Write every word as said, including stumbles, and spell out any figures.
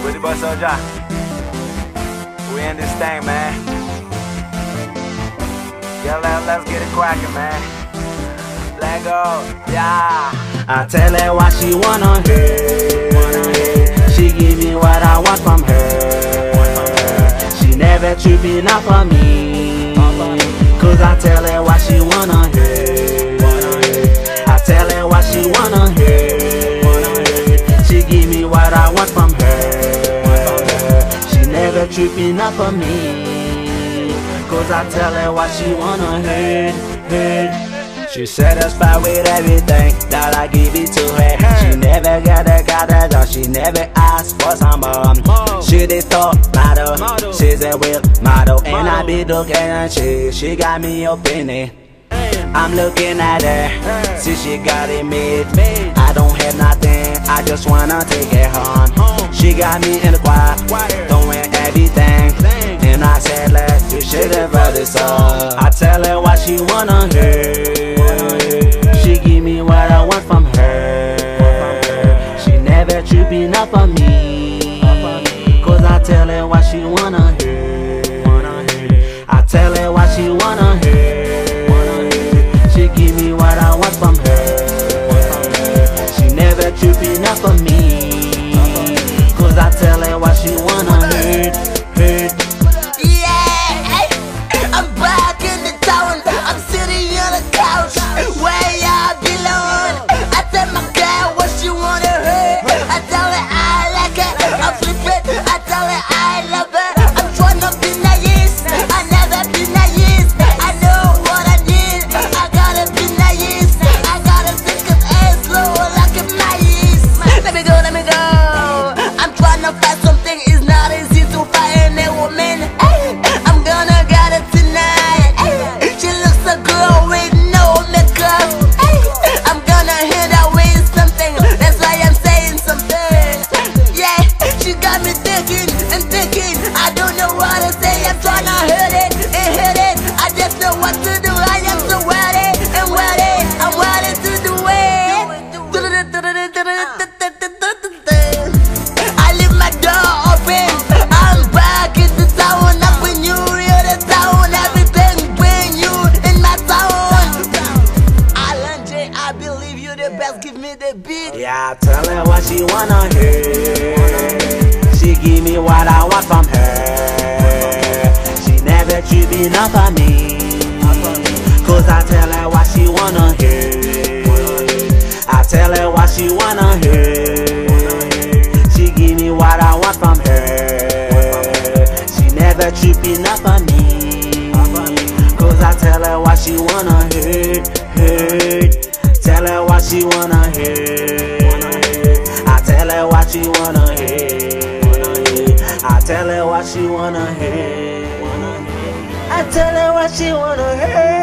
With the boy Soldier. We in this thing, man. Yeah, let, let's get it cracking, man. Let go, yeah. I tell her what she wanna hear. She give me what I want from her. She never tripping up on me, cause I tell her what she wanna hear. I tell her what she wanna hear. She give me what I want from her. She never tripping up on me, cause I tell her what she wanna hear, hear. She satisfied with everything that I give it to her. She never got a got a job, she never asked for some more. She the top model, she's a real model, and I be looking at she, she got me opinion. I'm looking at her, see she got it made. I don't have nothing, I just wanna take it home. She got me in the choir, doing everything, and I said let you should have heard this song. I tell her what she wanna hear. She give me what I want from her. She never tripping up on me, cause I tell her what she wanna hear. I tell her what she wanna hear. She give me what I want from her. She never tripping up on me, cause I tell her what she wanna hear, hear. Yeah, I'm back in the town. I'm sitting on the couch where I belong. I tell my girl what she wanna hear. I tell her I like it, I flip it. I tell her I love her. I'm trying to be nice, I never be nice. I know what I need, I gotta be nice. I gotta think of it slow like a mice. Let me go, let me go. I'm trying to find something, it's not easy to find a woman. I'm gonna get it tonight. She looks a girl with no makeup. I'm gonna hit her with something, that's why I'm saying something. Yeah, she got me thinking and thinking. I don't know what to say, I'm trying to hit it and hit it. I just know what to do, I am so ready and ready. I'm ready to do it. I leave my door open, I'm back in the town. I'm when you in the town, everything bring you in my town. Alan J, I believe you the best, give me the beat. Yeah, I tell her what she wanna hear. She give me what I want from her. She never tripping up on me, cause I tell her what she wanna hear. I tell her what she wanna hear. She give me what I want from her. She never tripping up on me, cause I tell her what she wanna hear, hear. Tell her what she wanna hear. I tell her what she wanna hear. I tell her what she wanna hear. I tell her what she wanna hear.